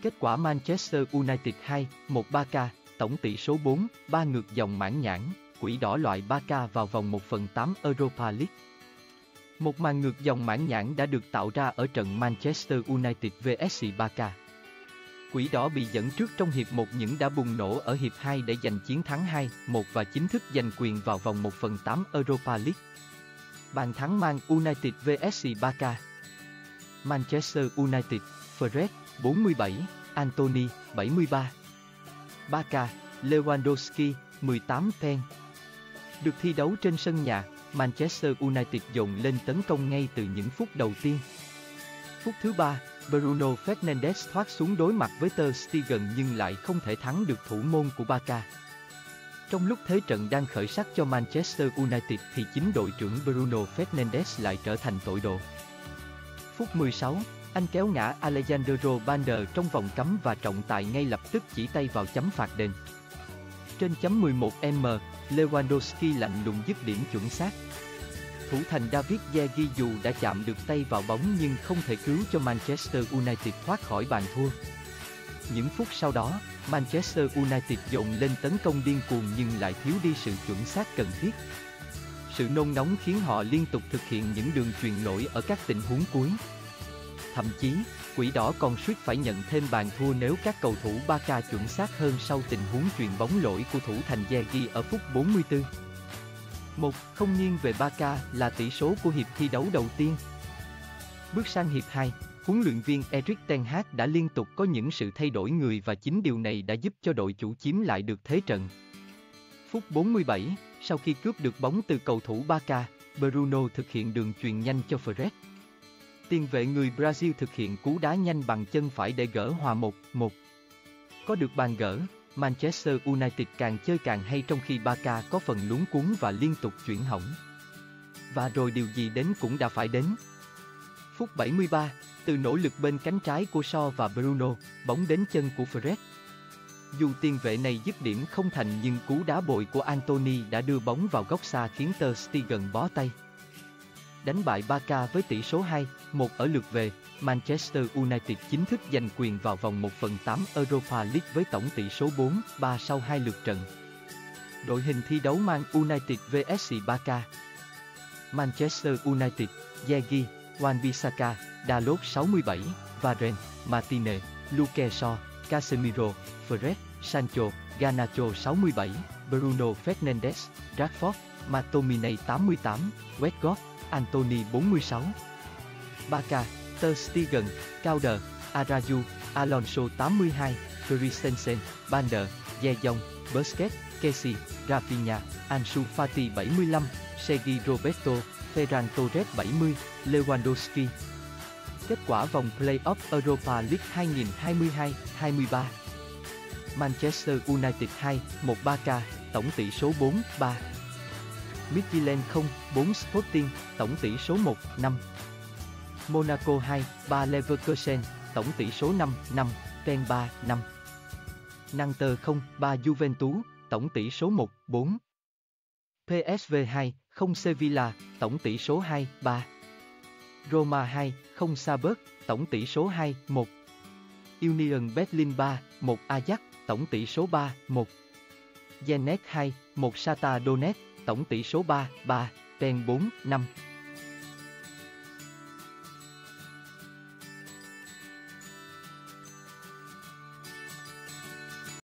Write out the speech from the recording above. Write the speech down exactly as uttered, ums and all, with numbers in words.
Kết quả Manchester United hai một Barca, tổng tỷ số bốn ba ngược dòng mãn nhãn, quỷ đỏ loại Barca vào vòng một phần tám Europa League. Một màn ngược dòng mãn nhãn đã được tạo ra ở trận Manchester United vs Barca. Quỷ đỏ bị dẫn trước trong hiệp một nhưng đã bùng nổ ở hiệp hai để giành chiến thắng hai một và chính thức giành quyền vào vòng một phần tám Europa League. Bàn thắng Man United vs Barca. Manchester United, Fred, bốn mươi bảy, Anthony, bảy mươi ba. Barca, Lewandowski, mười tám pen. Được thi đấu trên sân nhà, Manchester United dồn lên tấn công ngay từ những phút đầu tiên. Phút thứ ba, Bruno Fernandes thoát xuống đối mặt với Ter Stegen nhưng lại không thể thắng được thủ môn của Barca. Trong lúc thế trận đang khởi sắc cho Manchester United thì chính đội trưởng Bruno Fernandes lại trở thành tội đồ. Phút mười sáu, anh kéo ngã Alejandro Balde trong vòng cấm và trọng tài ngay lập tức chỉ tay vào chấm phạt đền. Trên chấm mười một mét, Lewandowski lạnh lùng dứt điểm chuẩn xác. Thủ thành David De Gea dù đã chạm được tay vào bóng nhưng không thể cứu cho Manchester United thoát khỏi bàn thua. Những phút sau đó, Manchester United dồn lên tấn công điên cuồng nhưng lại thiếu đi sự chuẩn xác cần thiết. Sự nôn nóng khiến họ liên tục thực hiện những đường chuyền lỗi ở các tình huống cuối. Thậm chí, quỷ đỏ còn suýt phải nhận thêm bàn thua nếu các cầu thủ Barca chuẩn xác hơn sau tình huống chuyền bóng lỗi của thủ thành De Gea ở phút bốn mươi tư. một không nghiêng về Barca là tỷ số của hiệp thi đấu đầu tiên. Bước sang hiệp hai, huấn luyện viên Erik ten Hag đã liên tục có những sự thay đổi người và chính điều này đã giúp cho đội chủ chiếm lại được thế trận. Phút bốn mươi bảy, sau khi cướp được bóng từ cầu thủ Barca, Bruno thực hiện đường chuyền nhanh cho Fred. Tiền vệ người Brazil thực hiện cú đá nhanh bằng chân phải để gỡ hòa một một. Có được bàn gỡ, Manchester United càng chơi càng hay trong khi Barca có phần luống cuống và liên tục chuyển hỏng. Và rồi điều gì đến cũng đã phải đến. Phút bảy mươi ba, từ nỗ lực bên cánh trái của Shaw và Bruno, bóng đến chân của Fred. Dù tiền vệ này dứt điểm không thành nhưng cú đá bội của Anthony đã đưa bóng vào góc xa khiến Ter Stegen bó tay. Đánh bại Barca với tỷ số hai một ở lượt về, Manchester United chính thức giành quyền vào vòng một phần tám Europa League với tổng tỷ số bốn ba sau hai lượt trận. Đội hình thi đấu Man United vs Barca. Manchester United, De Gea, Wan-Bissaka, Dalot sáu mươi bảy, Varane, Martinez, Luke Shaw, Casemiro, Fred, Sancho, Garnacho sáu mươi bảy, Bruno Fernandes, Rashford, McTominay tám mươi tám, Weghorst, Anthony bốn mươi sáu. Barca, Ter Stegen, Kauder, Araujo, Alonso tám mươi hai, Christensen, Balde, De Jong, Busquets, Kessie, Rafinha, Ansu Fati bảy mươi lăm, Sergi Roberto, Ferran Torres bảy mươi, Lewandowski. Kết quả vòng Play-off Europa League hai nghìn không trăm hai mươi hai hai mươi ba. Manchester United hai một Barca, tổng tỷ số bốn ba. Midtjylland không bốn Sporting, tổng tỷ số một năm. Monaco hai ba Leverkusen, tổng tỷ số năm năm, Rennes ba năm. Nantes không ba Juventus, tổng tỷ số một bốn. pê ét vê hai không Sevilla, tổng tỷ số hai ba. Roma hai không Salzburg, tổng tỷ số hai một. Union Berlin ba một Ajax, tổng tỷ số ba một. Zenit hai một Shakhtar Donetsk, tổng tỷ số ba ba, Rennes bốn năm.